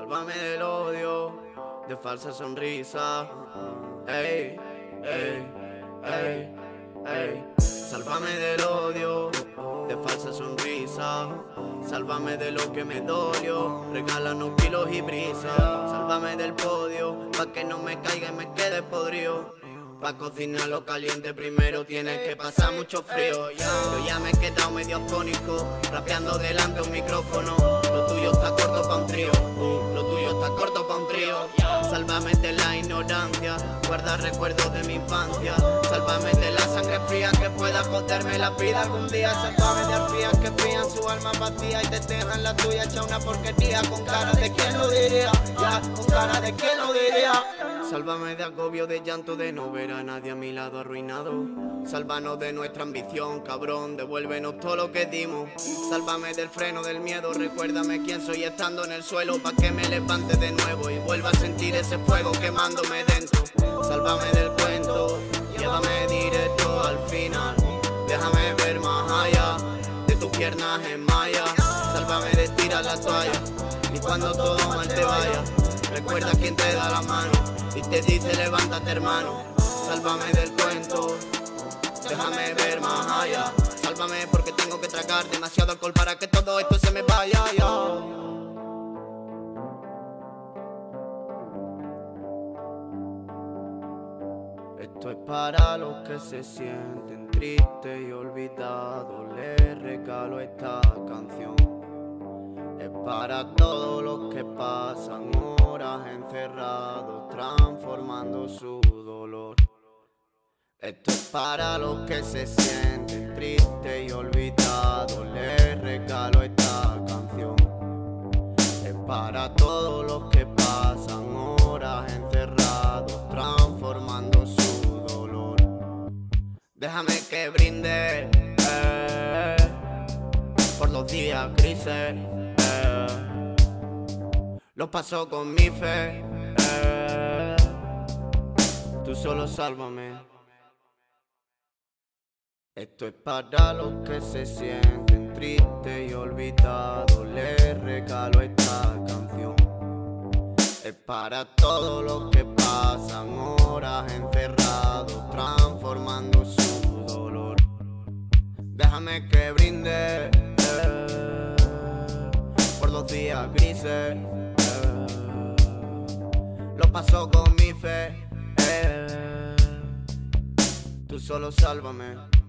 Sálvame del odio, de falsa sonrisa. Ey, ey, ey, ey. Sálvame del odio, de falsa sonrisa. Sálvame de lo que me dolió, regálanos kilos y brisa. Sálvame del podio, pa' que no me caiga y me quede podrido. Pa' cocinar lo caliente primero tienes que pasar mucho frío. Yo ya me he quedado medio afónico, rapeando delante un micrófono. Lo tuyo está corto pa' un trío, lo tuyo está corto pa' un trío. Sálvame de la ignorancia, guarda recuerdos de mi infancia. Sálvame de la sangre fría que pueda joderme la vida algún día. Sálvame de arpías que frían su alma vacía y te dejan la tuya hecha una porquería. Con cara de quién lo diría, ya, con cara de quién lo diría. Sálvame de agobio, de llanto, de no ver a nadie a mi lado arruinado. Sálvanos de nuestra ambición, cabrón, devuélvenos todo lo que dimos. Sálvame del freno, del miedo, recuérdame quién soy estando en el suelo, pa' que me levante de nuevo y vuelva a sentir ese fuego quemándome dentro. Sálvame del cuento, llévame directo al final. Déjame ver más allá de tus piernas en malla. Sálvame de tirar la toalla y cuando todo mal te vaya, recuerda quién te da la mano y te dice levántate hermano. Sálvame del cuento, déjame ver más allá. Sálvame porque tengo que tragar demasiado alcohol para que todo esto se me vaya ya. Esto es para los que se sienten tristes y olvidados. Les regalo esta canción. Es para todos los que pasan horas encerrados, transformando su dolor. Esto es para los que se sienten tristes y olvidados. Les regalo esta canción. Es para todos los que pasan horas encerrados, transformando su dolor. Déjame que brinde por los días grises. Los paso con mi fe. Tú solo sálvame. Esto es para los que se sienten tristes y olvidados. Les regalo esta canción. Es para todos los que pasan horas encerrados, transformando su dolor. Déjame que brinde por los días grises. Lo paso con mi fe. Tú solo sálvame.